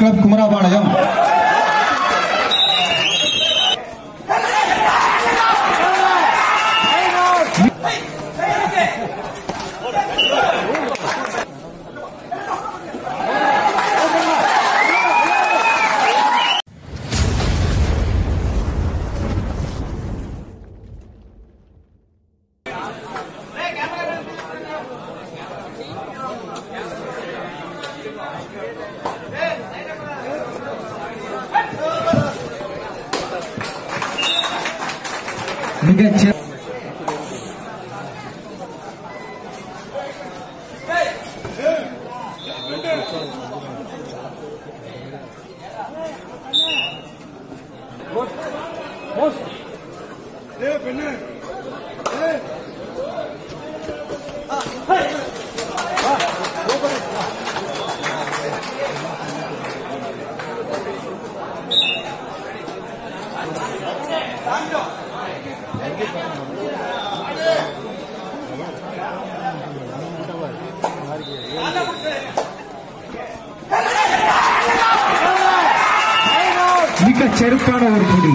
Club Kumarapalayam. மிக செருக்கான ஒரு புடி.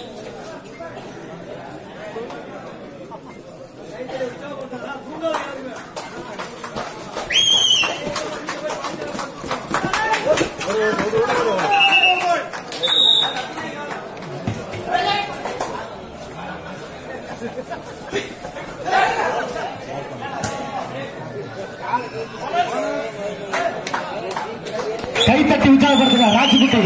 கைத்தட்டி உற்சாகப்படுத்துகிறார் ராஜ்குட்டை.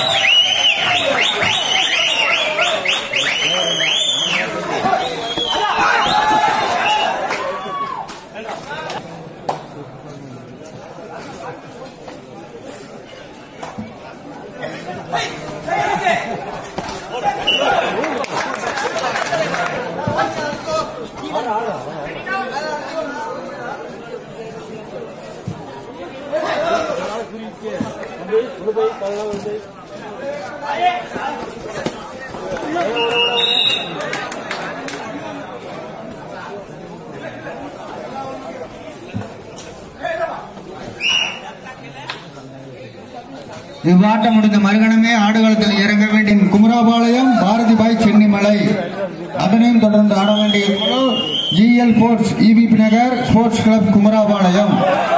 இவ்வாட்டம் முடிந்த மறுகணமே ஆடுகளத்தில் இறங்க வேண்டிய குமராபாளையம் பாரதிபாய் சென்னிமலை. அதனையும் தொடர்ந்து ஆட வேண்டிய GL sports EVP Nagar sports club Kumarapalayam.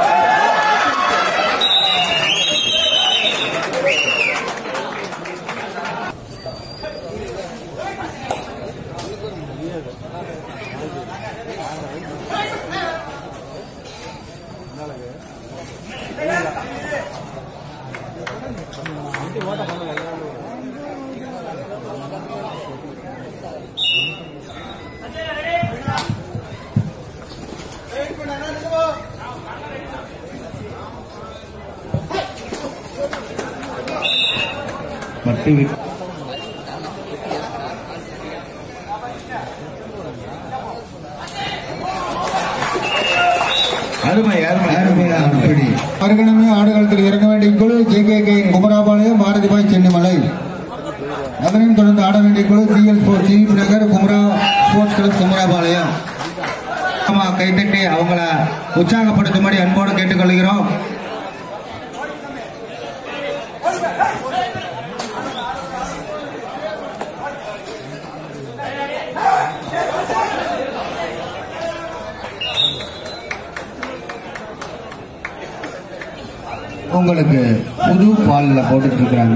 மறுகணமே ஆடுகளத்தில் இறங்க வேண்டிய குழு JKK குமராபாளையம் பாரதிபாய் சென்னிமலை. அதனையும் தொடர்ந்து ஆட வேண்டிய குழு GL sports EVP Nagar Kumara sports club Kumarapalayam. கைத்தட்டி அவங்கள உற்சாகப்படுத்தும்படி அன்போடு கேட்டுக்கொள்கிறோம். உங்களுக்கு புது பால்ல போட்டுட்டு இருக்கிறாங்க.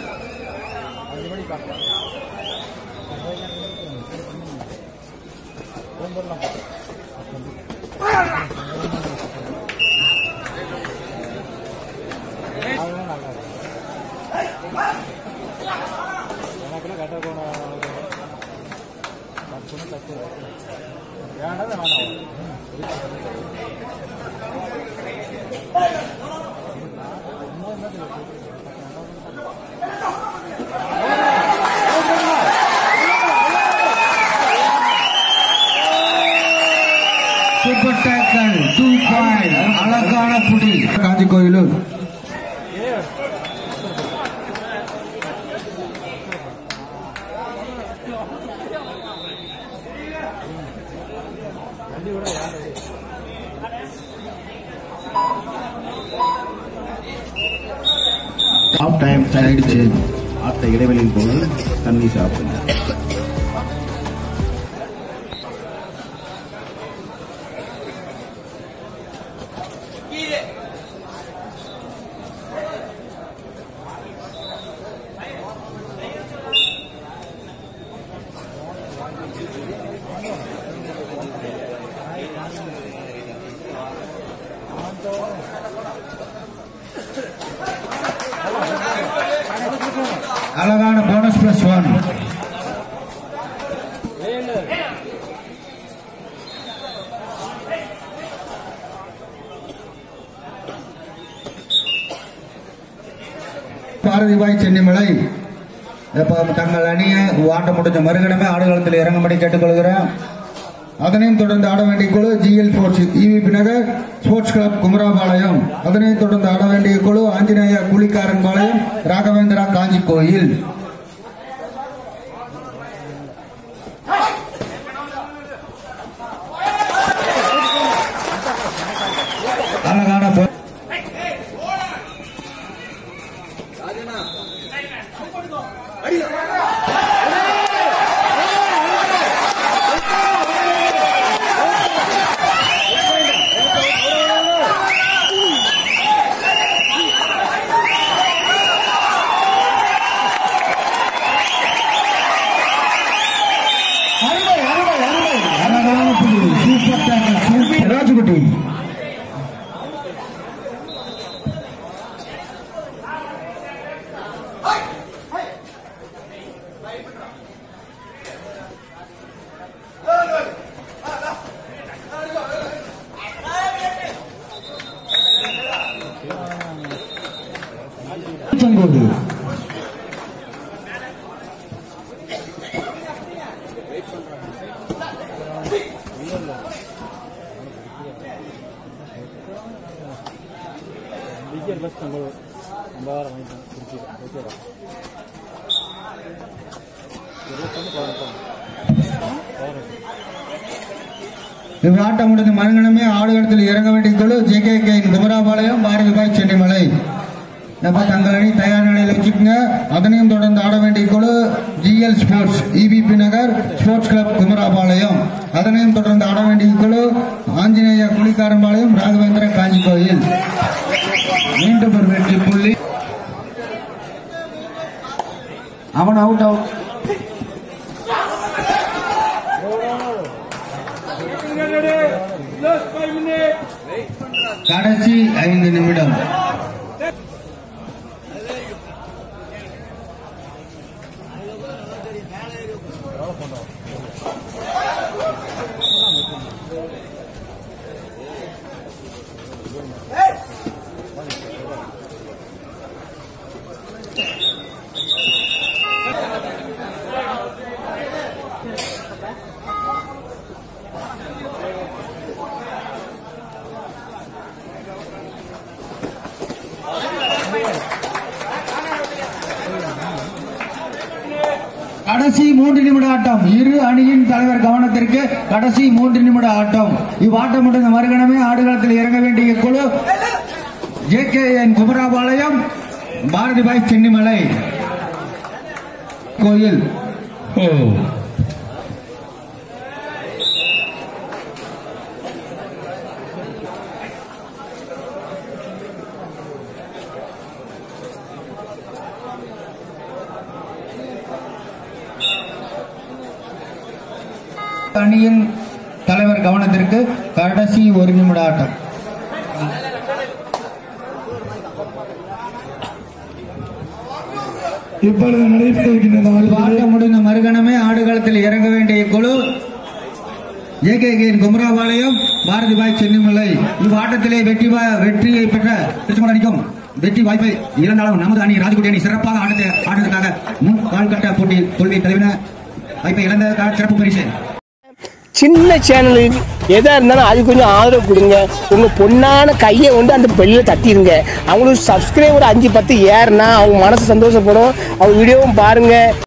Super tackle 2 point. அழகான புடி. காஞ்சி கோயிலூர் ஆஃப் டைம் ஆயிடுச்சு. அடுத்த இடைவெளியின் போது தண்ணி சாப்பிடுங்க. அழகான போனஸ் பிளஸ் 1. பாரதிபாய் சென்னிமலை தங்கள் அணியை ஆட்ட முடிஞ்ச மறுகணமே ஆடுகளத்தில் இறங்கும்படி கேட்டுக்கொள்கிறேன். அதனையும் தொடர்ந்து ஆட வேண்டிய குழு GL Sports EVP Nagar sports club Kumarapalayam. அதனையும் தொடர்ந்து ஆட வேண்டிய குழு ஆஞ்சநேய கூலிக்காரன் பாளையம் ராகவேந்திரா காஞ்சி கோயில். அழகான ராஜுகுட்டி செங்கோடு இவ்வாட்டம் முடிந்த மறுகணமே ஆடுகளத்தில் இறங்க வேண்டிய குழு JKK குமராபாளையம் பாரதிபாய் சென்னிமலை. தங்கள் அணி தயார் நிலையில் வச்சுக்கோங்க. அதனையும் தொடர்ந்து ஆட வேண்டிய குழு GL Sports EVP Nagar sports club Kumarapalayam. அதனையும் தொடர்ந்து ஆட வேண்டிய குழு ஆஞ்சநேய குளிக்காரம்பாளையம் ராகவேந்திர காஞ்சி கோயில். மீண்டும் ஒரு வெற்றி புள்ளி. அவன் அவுட் அவுட். கடைசி 5 நிமிடம். கடைசி 3 நிமிட ஆட்டம். இரு அணியின் தலைவர் கவனத்திற்கு கடைசி 3 நிமிட ஆட்டம். இவ்வாட்டம் முடிந்த மறுகணமே ஆடுகளத்தில் இறங்க வேண்டிய குழு JKN குமராபாளையம் பாரதிபாய் சென்னிமலை கோயில். அணியின் தலைவர் கவனத்திற்கு கடைசி 1 நிமிட ஆட்டம். இப்பொழுது நடைபெறுகின்றது. ஆட்டம் முடிந்த மறுகணமே ஆடுகளத்தில் இறங்க வேண்டிய குழு JKK குமராபாளையம் பாரதிபாய் சென்னிமலை. இவ்வாட்டத்திலே வெற்றியை பெற்ற திருச்செங்கோடு வெற்றி வாய்ப்பை இழந்தாலும் நமது அணி ராஜகுடி அணி சிறப்பாக ஆடுவதற்காக முன் கால்கட்ட போட்டி தோல்வியை தழுவின வாய்ப்பை இழந்ததற்காக சிறப்பு பரிசு. சின்ன சேனலுக்கு எதா இருந்தாலும் அது கொஞ்சம் ஆதரவு கொடுங்க. உங்க பொண்ணான கையை கொண்டு அந்த பெல்ல தட்டிடுங்க. அவங்களுக்கு சப்ஸ்கிரைபர் 5-10 ஏறுனா அவங்க மனசு சந்தோஷப்படும். அவங்க வீடியோவும் பாருங்க.